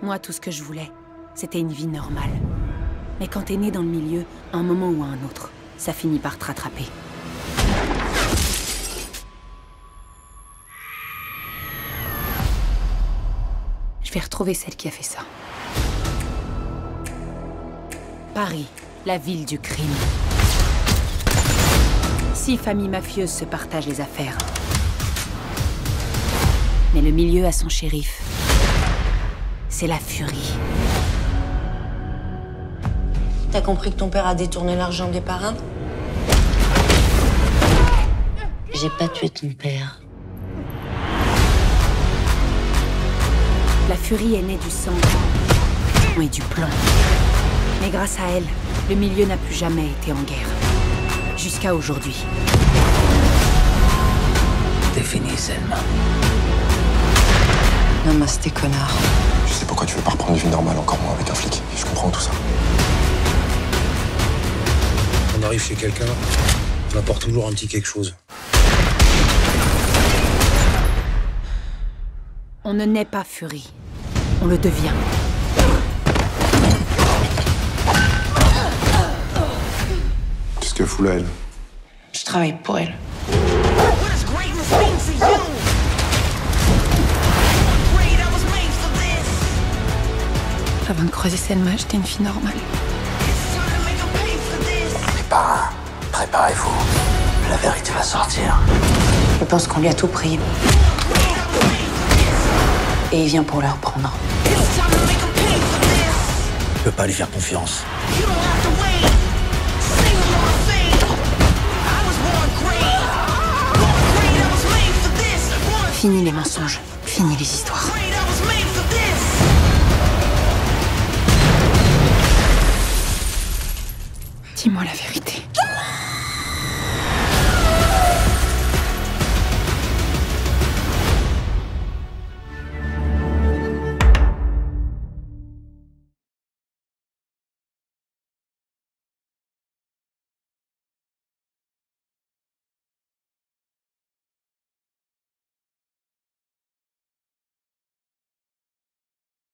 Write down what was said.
Moi, tout ce que je voulais, c'était une vie normale. Mais quand t'es né dans le milieu, à un moment ou à un autre, ça finit par te rattraper. Je vais retrouver celle qui a fait ça. Paris, la ville du crime. 6 familles mafieuses se partagent les affaires. Mais le milieu a son shérif. C'est la Furie. T'as compris que ton père a détourné l'argent des parrains? J'ai pas tué ton père. La Furie est née du sang et du plan. Mais grâce à elle, le milieu n'a plus jamais été en guerre. Jusqu'à aujourd'hui. T'es fini, Selma. Namasté, connard. Je sais pourquoi tu veux pas reprendre une vie normale, encore moins avec un flic. Je comprends tout ça. On arrive chez quelqu'un, on apporte toujours un petit quelque chose. On ne naît pas Furie. On le devient. Qu'est-ce qu'elle fout là, elle? Je travaille pour elle. Avant de croiser Selma, j'étais une fille normale. Les parrains, préparez-vous. La vérité va sortir. Je pense qu'on lui a tout pris. Et il vient pour le reprendre. Je peux pas lui faire confiance. Fini les mensonges, fini les histoires. Dis-moi la vérité.